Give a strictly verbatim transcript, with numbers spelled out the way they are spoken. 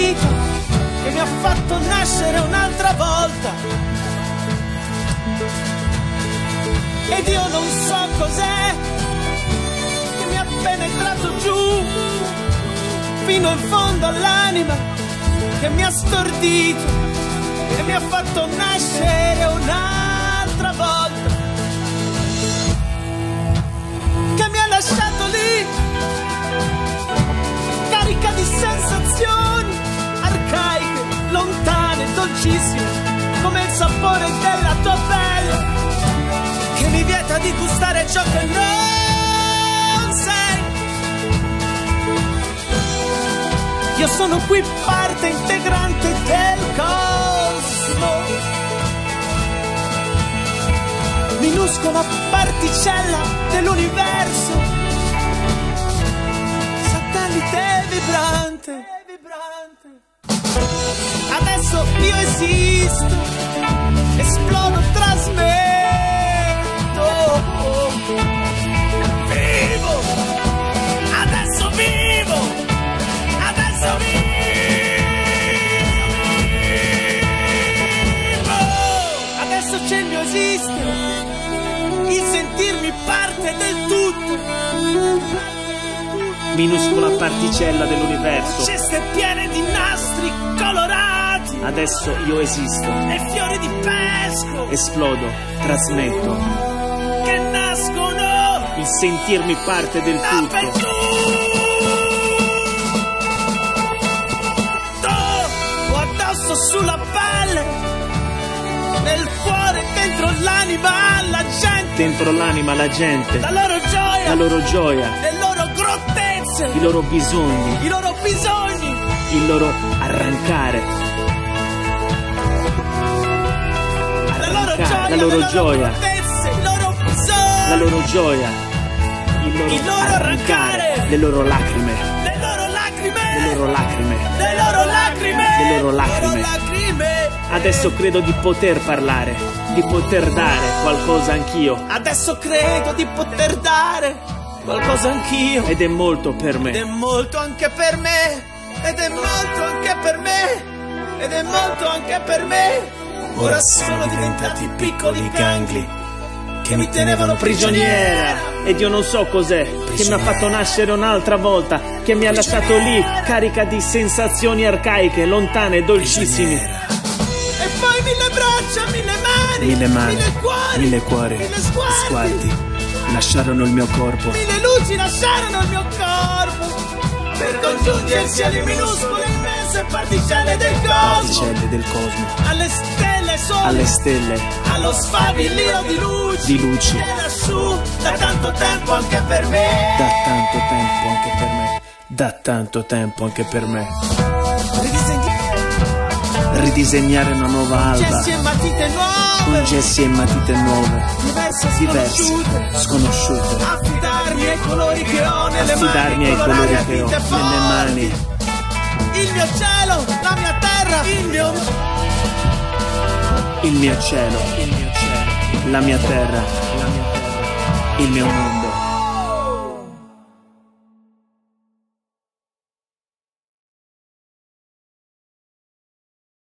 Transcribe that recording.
vita che mi ha fatto nascere un'altra volta. Ed io non so cos'è che mi ha penetrato giù fino in fondo all'anima, che mi ha stordito e mi ha fatto nascere un'altra volta, che mi ha lasciato lì carica di sensazioni arcaiche, lontane, dolcissime, come il sapore della tua pelle, che mi vieta di gustare ciò che non sei. Io sono qui parte integrante del cosmo, minuscola particella dell'universo, satellite vibrante. Adesso io esisto, esplodo, trasmetto, vivo, adesso vivo, adesso vivo, adesso c'è il mio esistere, il sentirmi parte del tutto, minuscola particella dell'universo, ceste piene di nastri colorati, adesso io esisto, e fiori di pesco esplodo, trasmetto, che nascono il sentirmi parte del tutto. dappertutto, o addosso sulla pelle, nel cuore, dentro l'anima alla gente, Dentro l'anima la gente, la loro gioia, la loro gioia, le loro grottezze, i loro bisogni, i loro bisogni, il loro arrancare, la loro arrancare, gioia, la loro le gioia, grottezze, i loro bisogni, la loro gioia, il loro, il loro arrancare, arrancare, le loro lacrime, le loro lacrime, le loro lacrime, le loro lacrime, le loro le lacrime. loro lacrime. Adesso credo di poter parlare, di poter dare qualcosa anch'io, Adesso credo di poter dare qualcosa anch'io, ed è molto per ed è me. molto anche per me, ed è molto anche per me, ed è molto anche per me. Ora sono diventati piccoli gangli che mi tenevano prigioniera. Ed io non so cos'è che mi ha fatto nascere un'altra volta, che mi ha lasciato lì carica di sensazioni arcaiche, lontane, dolcissimi. E poi mille braccia, mille mani, Mille mani, mille cuori, mille cuori, mille sguardi, sguardi lasciarono il mio corpo, mille luci lasciarono il mio corpo per congiungersi alle minuscole immense particelle del cosmo, particelle del cosmo, alle stelle sole, alle stelle, allo sfavillio di luci, di luci, e lassù da tanto tempo anche per me, da tanto tempo anche per me, da tanto tempo anche per me. Ridisegni- Ridisegnare una nuova alba, gessi e matite nuove, con gessi e matite nuove, diverse, diverse, sconosciute, sconosciute, affidarmi ai colori che ho nelle affidarmi mani, ai colori colorare a che ho dita nelle forti. mani, Il mio cielo, la mia terra, il mio il mio cielo, il mio cielo, la mia terra, la mia terra, il mio mondo.